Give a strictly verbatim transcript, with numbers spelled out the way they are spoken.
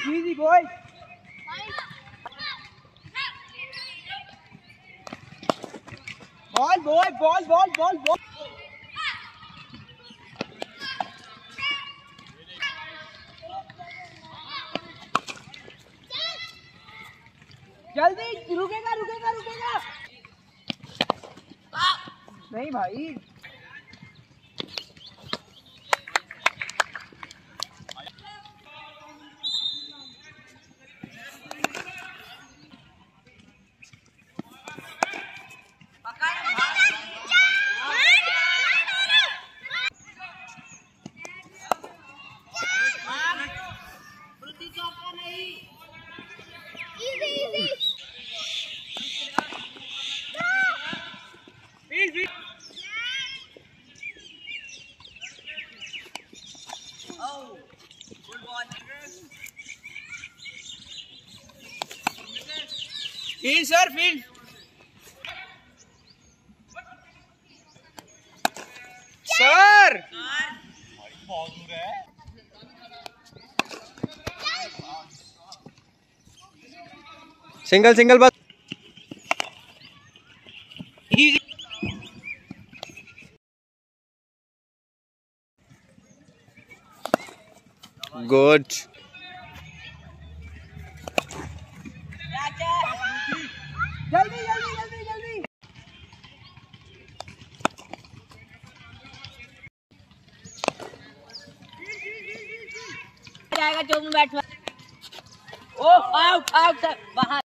Easy boy. Ball boy, ball, ball, ball, ball. जल्दी रुकेगा रुकेगा रुकेगा नहीं भाई फील्ड सर फील्ड सर बहुत दूर है सिंगल सिंगल बस गुड जल्दी जल्दी जल्दी जल्दी जाएगा चौक में बैठ ओ आउट आउट बाहर